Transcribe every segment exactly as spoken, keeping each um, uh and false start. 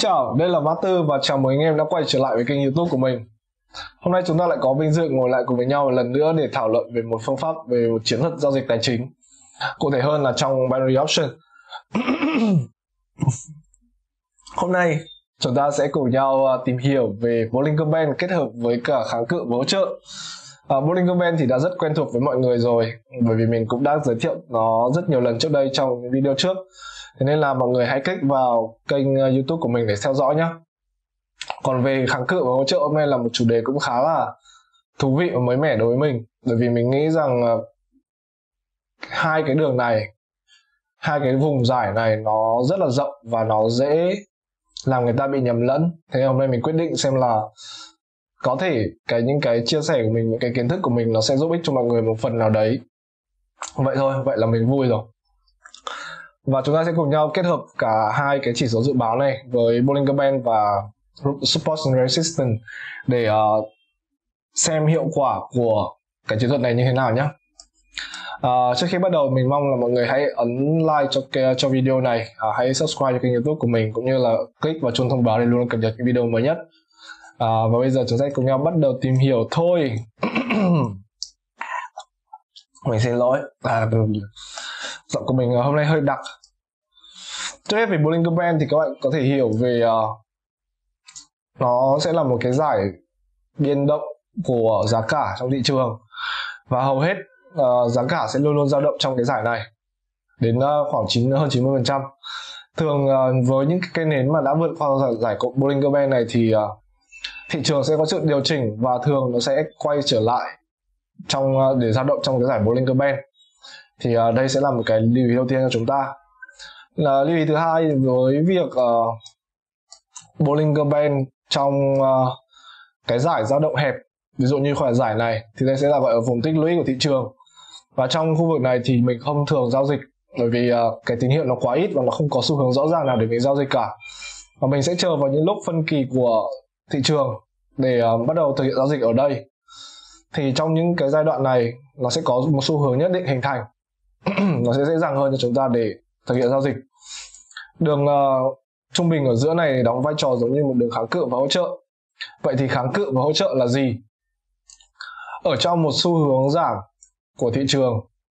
chào, đây là Master và chào mừng anh em đã quay trở lại với kênh YouTube của mình. Hôm nay chúng ta lại có vinh dự ngồi lại cùng với nhau một lần nữa để thảo luận về một phương pháp, về một chiến thuật giao dịch tài chính. Cụ thể hơn là trong Binary Option. Hôm nay chúng ta sẽ cùng nhau tìm hiểu về Bollinger Band kết hợp với cả kháng cự và hỗ trợ. Uh, Bollinger Band thì đã rất quen thuộc với mọi người rồi, bởi vì mình cũng đã giới thiệu nó rất nhiều lần trước đây trong những video trước. Thế nên là mọi người hãy click vào kênh YouTube của mình để theo dõi nhé. Còn về kháng cự và hỗ trợ, hôm nay là một chủ đề cũng khá là thú vị và mới mẻ đối với mình, bởi vì mình nghĩ rằng uh, hai cái đường này, hai cái vùng giải này nó rất là rộng và nó dễ làm người ta bị nhầm lẫn. Thế hôm nay mình quyết định xem là có thể cái những cái chia sẻ của mình, những cái kiến thức của mình nó sẽ giúp ích cho mọi người một phần nào đấy. Vậy thôi, vậy là mình vui rồi. Và chúng ta sẽ cùng nhau kết hợp cả hai cái chỉ số dự báo này với Bollinger Band và Support and Resistance để uh, xem hiệu quả của cái chiến thuật này như thế nào nhé. Uh, trước khi bắt đầu, mình mong là mọi người hãy ấn like cho cho video này, uh, hãy subscribe cho kênh YouTube của mình, cũng như là click vào chuông thông báo để luôn cập nhật những video mới nhất. Uh, và bây giờ chúng ta sẽ cùng nhau bắt đầu tìm hiểu thôi. Mình xin lỗi, à, giọng của mình hôm nay hơi đặc. Trước hết về Bollinger Band thì các bạn có thể hiểu về uh, nó sẽ là một cái giải biên động của giá cả trong thị trường, và hầu hết uh, giá cả sẽ luôn luôn dao động trong cái giải này đến uh, khoảng chín hơn chín mươi phần trăm. Thường uh, với những cái cây nến mà đã vượt qua giải, giải Bollinger Band này thì uh, thị trường sẽ có sự điều chỉnh và thường nó sẽ quay trở lại trong uh, để dao động trong cái giải Bollinger Band. Thì uh, đây sẽ là một cái lưu ý đầu tiên cho chúng ta. Là lưu ý thứ hai, với việc uh, Bollinger Band trong uh, cái giải dao động hẹp, ví dụ như khoảng giải này, thì đây sẽ là gọi là vùng tích lũy của thị trường, và trong khu vực này thì mình không thường giao dịch, bởi vì uh, cái tín hiệu nó quá ít và nó không có xu hướng rõ ràng nào để mình giao dịch cả, và mình sẽ chờ vào những lúc phân kỳ của thị trường để uh, bắt đầu thực hiện giao dịch ở đây. Thì trong những cái giai đoạn này nó sẽ có một xu hướng nhất định hình thành. Nó sẽ dễ dàng hơn cho chúng ta để thực hiện giao dịch. Đường uh, trung bình ở giữa này đóng vai trò giống như một đường kháng cự và hỗ trợ. Vậy thì kháng cự và hỗ trợ là gì? Ở trong một xu hướng giảm của thị trường,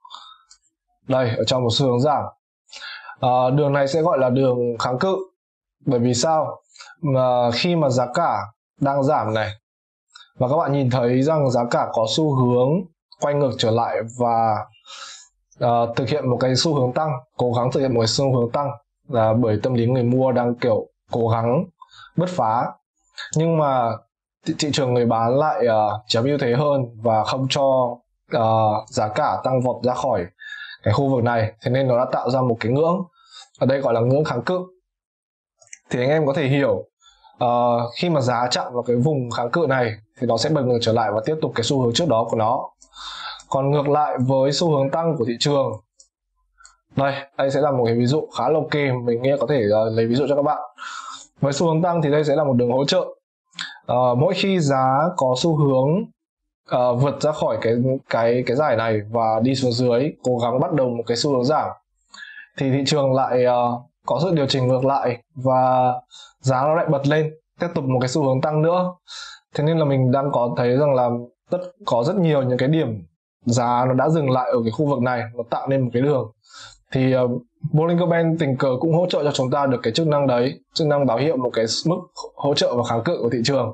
đây, ở trong một xu hướng giảm, uh, đường này sẽ gọi là đường kháng cự. Bởi vì sao? Uh, khi mà giá cả đang giảm này, và các bạn nhìn thấy rằng giá cả có xu hướng quay ngược trở lại và uh, thực hiện một cái xu hướng tăng, cố gắng thực hiện một cái xu hướng tăng, là bởi tâm lý người mua đang kiểu cố gắng bứt phá, nhưng mà thị, thị trường người bán lại uh, chiếm ưu thế hơn và không cho uh, giá cả tăng vọt ra khỏi cái khu vực này. Thế nên nó đã tạo ra một cái ngưỡng, ở đây gọi là ngưỡng kháng cự. Thì anh em có thể hiểu uh, khi mà giá chạm vào cái vùng kháng cự này thì nó sẽ bật ngược trở lại và tiếp tục cái xu hướng trước đó của nó. Còn ngược lại với xu hướng tăng của thị trường, đây, đây sẽ là một cái ví dụ khá là ok, mình nghe có thể uh, lấy ví dụ cho các bạn. Với xu hướng tăng thì đây sẽ là một đường hỗ trợ. Uh, mỗi khi giá có xu hướng uh, vượt ra khỏi cái cái cái giải này và đi xuống dưới, cố gắng bắt đầu một cái xu hướng giảm, thì thị trường lại uh, có sự điều chỉnh ngược lại và giá nó lại bật lên, tiếp tục một cái xu hướng tăng nữa. Thế nên là mình đang có thấy rằng là tất có rất nhiều những cái điểm giá nó đã dừng lại ở cái khu vực này, nó tạo nên một cái đường. Thì uh, Bollinger Band tình cờ cũng hỗ trợ cho chúng ta được cái chức năng đấy, chức năng báo hiệu một cái mức hỗ trợ và kháng cự của thị trường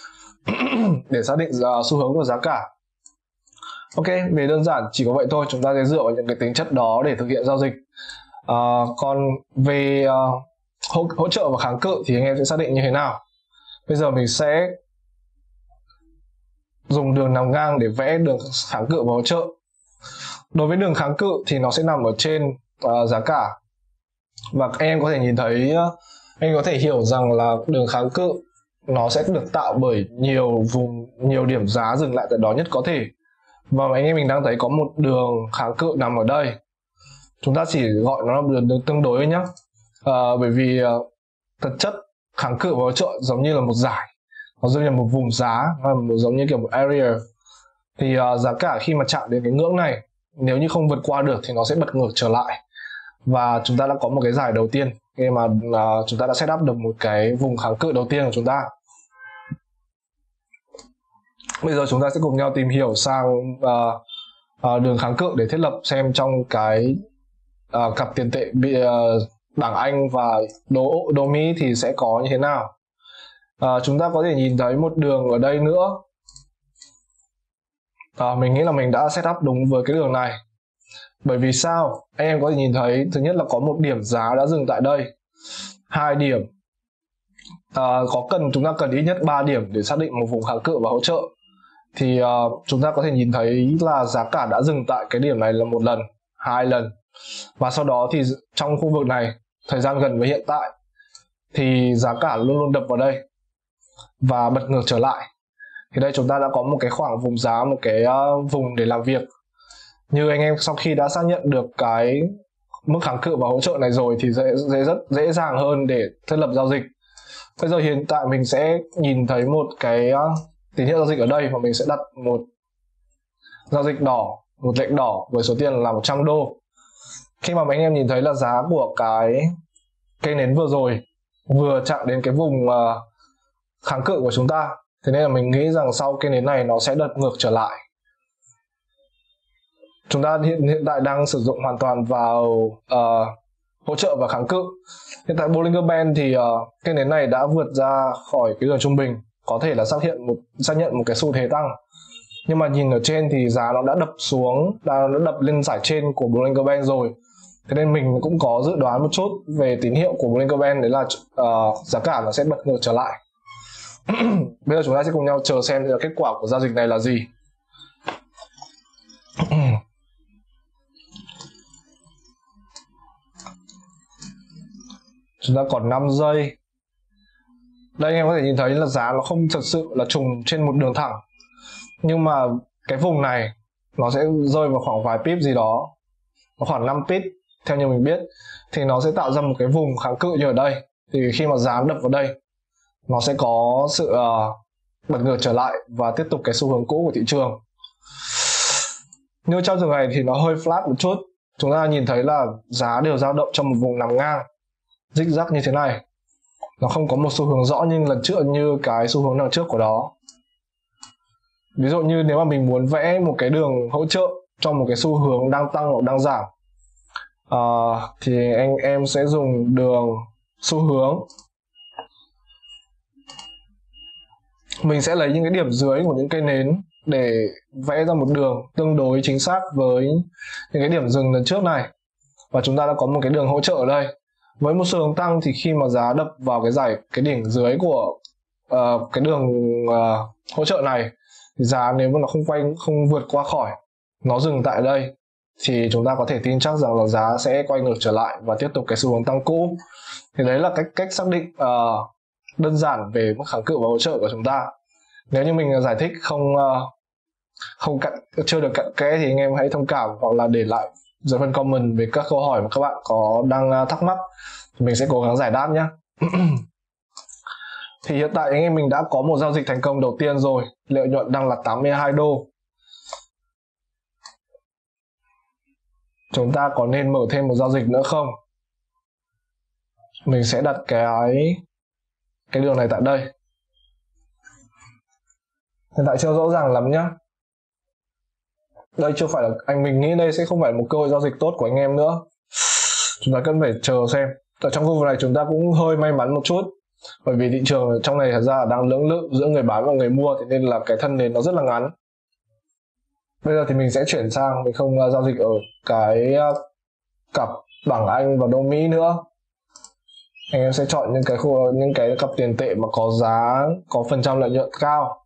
để xác định uh, xu hướng của giá cả. Ok, về đơn giản chỉ có vậy thôi, chúng ta sẽ dựa vào những cái tính chất đó để thực hiện giao dịch. Uh, còn về uh, hỗ, hỗ trợ và kháng cự thì anh em sẽ xác định như thế nào? Bây giờ mình sẽ dùng đường nằm ngang để vẽ đường kháng cự và hỗ trợ. Đối với đường kháng cự thì nó sẽ nằm ở trên uh, giá cả, và anh em có thể nhìn thấy, uh, anh có thể hiểu rằng là đường kháng cự nó sẽ được tạo bởi nhiều vùng, nhiều điểm giá dừng lại tại đó nhất có thể. Và anh em mình đang thấy có một đường kháng cự nằm ở đây, chúng ta chỉ gọi nó là đường tương đối nhé. Uh, bởi vì uh, thực chất kháng cự và hỗ trợ giống như là một giải, nó giống như là một vùng giá, giống như kiểu một area. Thì uh, giá cả khi mà chạm đến cái ngưỡng này, nếu như không vượt qua được thì nó sẽ bật ngược trở lại, và chúng ta đã có một cái giải đầu tiên khi mà uh, chúng ta đã set up được một cái vùng kháng cự đầu tiên của chúng ta. Bây giờ chúng ta sẽ cùng nhau tìm hiểu sang uh, uh, đường kháng cự để thiết lập xem trong cái uh, cặp tiền tệ bị uh, bảng Anh và đô, đô Mỹ thì sẽ có như thế nào. Uh, chúng ta có thể nhìn thấy một đường ở đây nữa. Uh, mình nghĩ là mình đã set up đúng với cái đường này. Bởi vì sao? Anh em có thể nhìn thấy thứ nhất là có một điểm giá đã dừng tại đây, hai điểm. À, có cần chúng ta cần ít nhất ba điểm để xác định một vùng kháng cự và hỗ trợ. Thì uh, chúng ta có thể nhìn thấy là giá cả đã dừng tại cái điểm này là một lần, hai lần. Và sau đó thì trong khu vực này, thời gian gần với hiện tại, thì giá cả luôn luôn đập vào đây và bật ngược trở lại. Thì đây chúng ta đã có một cái khoảng vùng giá, một cái uh, vùng để làm việc. Như anh em sau khi đã xác nhận được cái mức kháng cự và hỗ trợ này rồi thì dễ, dễ rất dễ dàng hơn để thiết lập giao dịch. Bây giờ hiện tại mình sẽ nhìn thấy một cái uh, tín hiệu giao dịch ở đây và mình sẽ đặt một giao dịch đỏ, một lệnh đỏ với số tiền là một trăm đô. Khi mà anh em nhìn thấy là giá của cái cây nến vừa rồi vừa chạm đến cái vùng uh, kháng cự của chúng ta, thế nên là mình nghĩ rằng sau cây nến này nó sẽ đợt ngược trở lại. Chúng ta hiện, hiện tại đang sử dụng hoàn toàn vào uh, hỗ trợ và kháng cự. Hiện tại Bollinger Band thì uh, cây nến này đã vượt ra khỏi cái đường trung bình, có thể là xác hiện một xác nhận một cái xu thế tăng. Nhưng mà nhìn ở trên thì giá nó đã đập xuống, đã, nó đập lên giải trên của Bollinger Band rồi. Thế nên mình cũng có dự đoán một chút về tín hiệu của Bollinger Band, đấy là uh, giá cả nó sẽ bật ngược trở lại. Bây giờ chúng ta sẽ cùng nhau chờ xem kết quả của giao dịch này là gì. Chúng ta còn năm giây. Đây anh em có thể nhìn thấy là giá nó không thật sự là trùng trên một đường thẳng, nhưng mà cái vùng này nó sẽ rơi vào khoảng vài pip gì đó, nó khoảng năm pip theo như mình biết, thì nó sẽ tạo ra một cái vùng kháng cự như ở đây. Thì khi mà giá đập vào đây, nó sẽ có sự uh, bật ngược trở lại và tiếp tục cái xu hướng cũ của thị trường. Như trong trường này thì nó hơi flat một chút. Chúng ta nhìn thấy là giá đều dao động trong một vùng nằm ngang, rích rắc như thế này. Nó không có một xu hướng rõ như lần trước, như cái xu hướng đằng trước của đó. Ví dụ như nếu mà mình muốn vẽ một cái đường hỗ trợ trong một cái xu hướng đang tăng hoặc đang giảm, uh, thì anh em sẽ dùng đường xu hướng. Mình sẽ lấy những cái điểm dưới của những cây nến để vẽ ra một đường tương đối chính xác với những cái điểm dừng lần trước này. Và chúng ta đã có một cái đường hỗ trợ ở đây. Với một xu hướng tăng thì khi mà giá đập vào cái giải cái đỉnh dưới của uh, cái đường uh, hỗ trợ này, thì giá nếu mà nó không quay không vượt qua khỏi, nó dừng tại đây, thì chúng ta có thể tin chắc rằng là giá sẽ quay ngược trở lại và tiếp tục cái xu hướng tăng cũ. Thì đấy là cách cách xác định uh, đơn giản về mức kháng cự và hỗ trợ của chúng ta. Nếu như mình giải thích không uh, không cặn, chưa được cặn kẽ thì anh em hãy thông cảm hoặc là để lại dưới phần comment về các câu hỏi mà các bạn có đang thắc mắc, thì mình sẽ cố gắng giải đáp nhé. Thì hiện tại anh em mình đã có một giao dịch thành công đầu tiên rồi, lợi nhuận đang là tám mươi hai đô. Chúng ta có nên mở thêm một giao dịch nữa không? Mình sẽ đặt cái cái đường này tại đây. Hiện tại chưa rõ ràng lắm nhá. Đây chưa phải là, anh mình nghĩ đây sẽ không phải một cơ hội giao dịch tốt của anh em nữa. Chúng ta cần phải chờ xem. Ở trong khu vực này chúng ta cũng hơi may mắn một chút, bởi vì thị trường trong này thật ra là đang lưỡng lự giữa người bán và người mua, thế nên là cái thân nến nó rất là ngắn. Bây giờ thì mình sẽ chuyển sang, mình không uh, giao dịch ở cái uh, cặp bảng Anh và đô Mỹ nữa. Anh em sẽ chọn những cái khu những cái cặp tiền tệ mà có giá, có phần trăm lợi nhuận cao.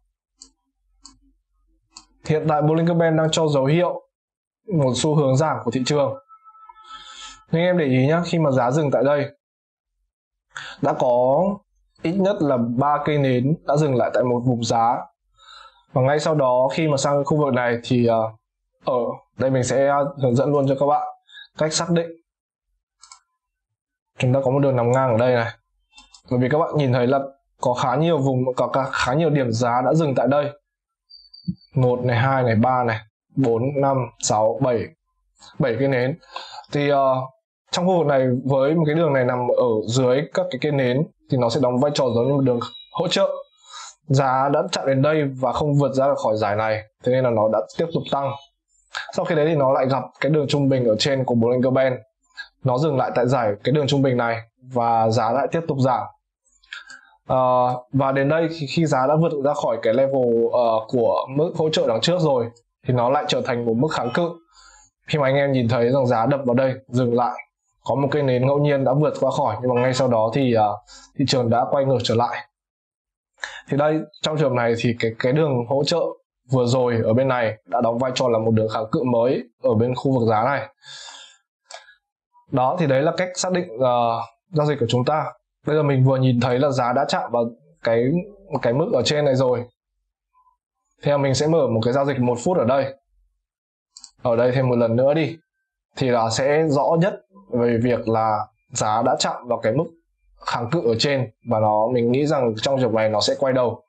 Hiện tại Bollinger Band đang cho dấu hiệu một xu hướng giảm của thị trường. Nhưng em để ý nhé, khi mà giá dừng tại đây, đã có ít nhất là ba cây nến đã dừng lại tại một vùng giá. Và ngay sau đó khi mà sang khu vực này thì uh, ở đây mình sẽ hướng dẫn luôn cho các bạn cách xác định. Chúng ta có một đường nằm ngang ở đây này. Bởi vì các bạn nhìn thấy là có khá nhiều vùng, có khá nhiều điểm giá đã dừng tại đây. một này, hai này, ba này, bốn, năm, sáu, bảy. bảy cái nến. Thì uh, trong khu vực này với một cái đường này nằm ở dưới các cái cây nến thì nó sẽ đóng vai trò giống như một đường hỗ trợ. Giá đã chạm đến đây và không vượt ra khỏi giải này, thế nên là nó đã tiếp tục tăng. Sau khi đấy thì nó lại gặp cái đường trung bình ở trên của Bollinger Band, nó dừng lại tại giải cái đường trung bình này và giá lại tiếp tục giảm. Uh, và đến đây khi, khi giá đã vượt ra khỏi cái level uh, của mức hỗ trợ đằng trước rồi thì nó lại trở thành một mức kháng cự. Khi mà anh em nhìn thấy rằng giá đập vào đây dừng lại, có một cây nến ngẫu nhiên đã vượt qua khỏi, nhưng mà ngay sau đó thì uh, thị trường đã quay ngược trở lại. Thì đây, trong trường hợp này thì cái cái đường hỗ trợ vừa rồi ở bên này đã đóng vai trò là một đường kháng cự mới ở bên khu vực giá này. Đó, thì đấy là cách xác định uh, giao dịch của chúng ta. Bây giờ mình vừa nhìn thấy là giá đã chạm vào cái cái mức ở trên này rồi. Thì mình sẽ mở một cái giao dịch một phút ở đây. Ở đây thêm một lần nữa đi. Thì là sẽ rõ nhất về việc là giá đã chạm vào cái mức kháng cự ở trên, và nó mình nghĩ rằng trong trường hợp này nó sẽ quay đầu.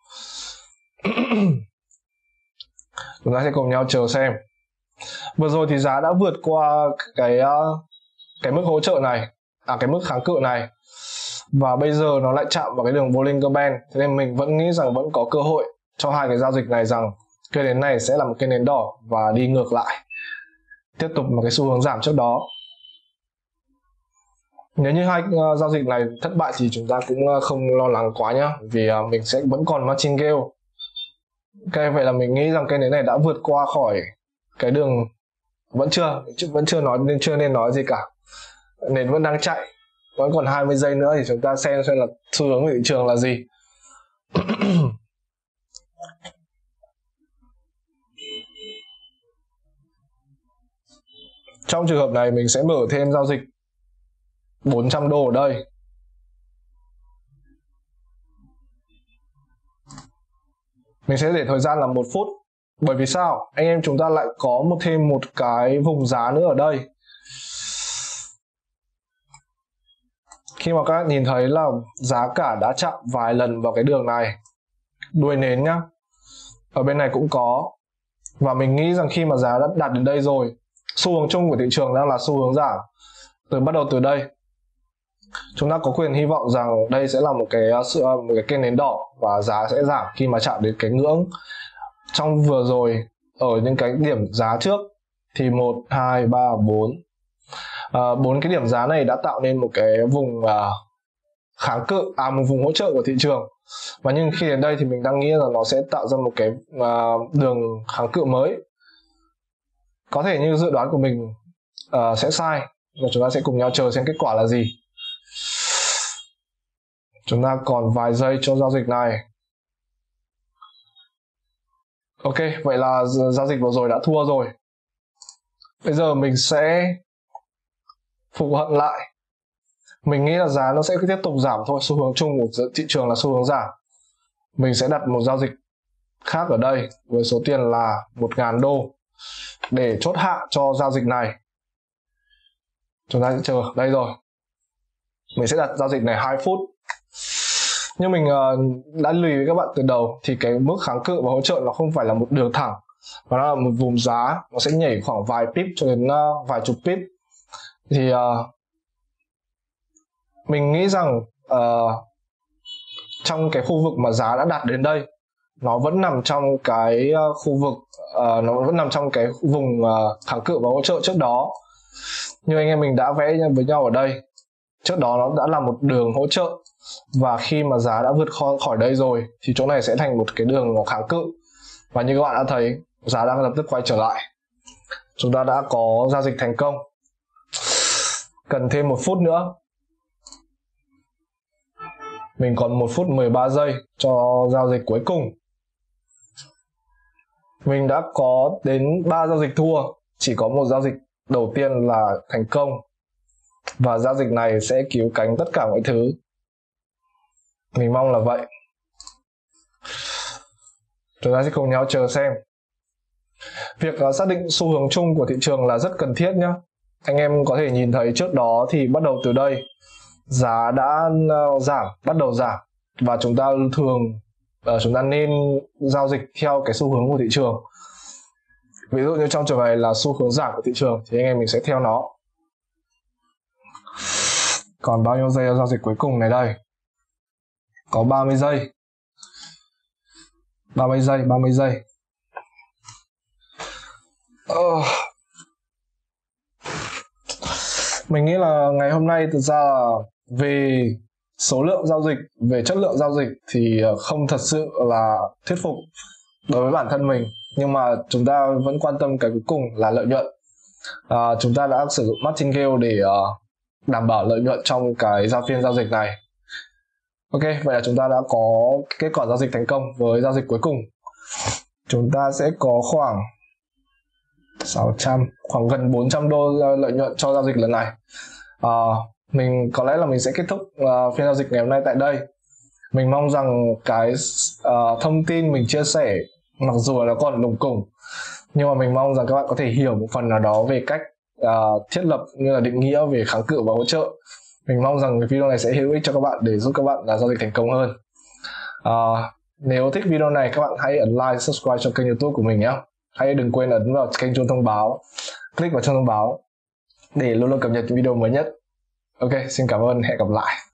Chúng ta sẽ cùng nhau chờ xem. Vừa rồi thì giá đã vượt qua cái cái mức hỗ trợ này, à cái mức kháng cự này, và bây giờ nó lại chạm vào cái đường Bollinger Band. Thế nên mình vẫn nghĩ rằng vẫn có cơ hội cho hai cái giao dịch này, rằng cây nến này sẽ là một cây nến đỏ và đi ngược lại, tiếp tục một cái xu hướng giảm trước đó. Nếu như hai uh, giao dịch này thất bại thì chúng ta cũng uh, không lo lắng quá nhá, vì uh, mình sẽ vẫn còn martingale. Ok, vậy là mình nghĩ rằng cây nến này đã vượt qua khỏi cái đường, vẫn chưa vẫn chưa nói nên chưa nên nói gì cả, nến vẫn đang chạy, vẫn còn hai mươi giây nữa thì chúng ta xem xem là xu hướng của thị trường là gì. Trong trường hợp này mình sẽ mở thêm giao dịch bốn trăm đô ở đây. Mình sẽ để thời gian là một phút. Bởi vì sao? Anh em chúng ta lại có một thêm một cái vùng giá nữa ở đây. Khi mà các bạn nhìn thấy là giá cả đã chạm vài lần vào cái đường này, đuôi nến nhá, ở bên này cũng có. Và mình nghĩ rằng khi mà giá đã đạt đến đây rồi, xu hướng chung của thị trường đang là xu hướng giảm. Từ bắt đầu từ đây, chúng ta có quyền hy vọng rằng đây sẽ là một cái sự một cái cây nến đỏ và giá sẽ giảm khi mà chạm đến cái ngưỡng trong vừa rồi. Ở những cái điểm giá trước thì một, hai, ba, bốn à, bốn cái điểm giá này đã tạo nên một cái vùng à, kháng cự, à một vùng hỗ trợ của thị trường. Và nhưng khi đến đây thì mình đang nghĩ là nó sẽ tạo ra một cái à, đường kháng cự mới. Có thể như dự đoán của mình à, sẽ sai, và chúng ta sẽ cùng nhau chờ xem kết quả là gì. Chúng ta còn vài giây cho giao dịch này. Ok, vậy là giao dịch vừa rồi đã thua rồi. Bây giờ mình sẽ phục hận lại. Mình nghĩ là giá nó sẽ tiếp tục giảm thôi, xu hướng chung của thị trường là xu hướng giảm. Mình sẽ đặt một giao dịch khác ở đây với số tiền là một nghìn đô để chốt hạ cho giao dịch này. Chúng ta sẽ chờ đây rồi. Mình sẽ đặt giao dịch này hai phút. Như mình uh, đã lưu ý với các bạn từ đầu thì cái mức kháng cự và hỗ trợ nó không phải là một đường thẳng, mà nó là một vùng giá, nó sẽ nhảy khoảng vài pip cho đến uh, vài chục pip. Thì uh, mình nghĩ rằng uh, trong cái khu vực mà giá đã đạt đến đây, nó vẫn nằm trong cái uh, khu vực uh, nó vẫn nằm trong cái vùng uh, kháng cự và hỗ trợ trước đó. Như anh em mình đã vẽ với nhau ở đây, trước đó nó đã là một đường hỗ trợ, và khi mà giá đã vượt khỏi đây rồi thì chỗ này sẽ thành một cái đường kháng cự. Và như các bạn đã thấy, giá đang lập tức quay trở lại. Chúng ta đã có giao dịch thành công. Cần thêm một phút nữa. Mình còn một phút mười ba giây cho giao dịch cuối cùng. Mình đã có đến ba giao dịch thua, chỉ có một giao dịch đầu tiên là thành công. Và giao dịch này sẽ cứu cánh tất cả mọi thứ. Mình mong là vậy. Chúng ta sẽ cùng nhau chờ xem. Việc uh, xác định xu hướng chung của thị trường là rất cần thiết nhé. Anh em có thể nhìn thấy trước đó thì bắt đầu từ đây, giá đã uh, giảm, bắt đầu giảm. Và chúng ta thường, uh, chúng ta nên giao dịch theo cái xu hướng của thị trường. Ví dụ như trong trường này là xu hướng giảm của thị trường thì anh em mình sẽ theo nó. Còn bao nhiêu giây cho giao dịch cuối cùng này đây? Có ba mươi giây. ba mươi giây, ba mươi giây. Uh. Mình nghĩ là ngày hôm nay thực ra là về số lượng giao dịch, về chất lượng giao dịch thì không thật sự là thuyết phục đối với bản thân mình. Nhưng mà chúng ta vẫn quan tâm cái cuối cùng là lợi nhuận. À, chúng ta đã sử dụng martingale để uh, đảm bảo lợi nhuận trong cái giao phiên giao dịch này. Ok, vậy là chúng ta đã có kết quả giao dịch thành công với giao dịch cuối cùng. Chúng ta sẽ có khoảng sáu trăm, khoảng gần bốn trăm đô lợi nhuận cho giao dịch lần này. À, mình có lẽ là mình sẽ kết thúc uh, phiên giao dịch ngày hôm nay tại đây. Mình mong rằng cái uh, thông tin mình chia sẻ mặc dù là nó còn lủng củng, nhưng mà mình mong rằng các bạn có thể hiểu một phần nào đó về cách uh, thiết lập như là định nghĩa về kháng cự và hỗ trợ. Mình mong rằng cái video này sẽ hữu ích cho các bạn để giúp các bạn uh, giao dịch thành công hơn. Uh, nếu thích video này, các bạn hãy ấn like, subscribe cho kênh YouTube của mình nhé. Hãy đừng quên ấn vào kênh chuông thông báo, click vào chuông thông báo để luôn luôn cập nhật những video mới nhất. Ok, xin cảm ơn, hẹn gặp lại.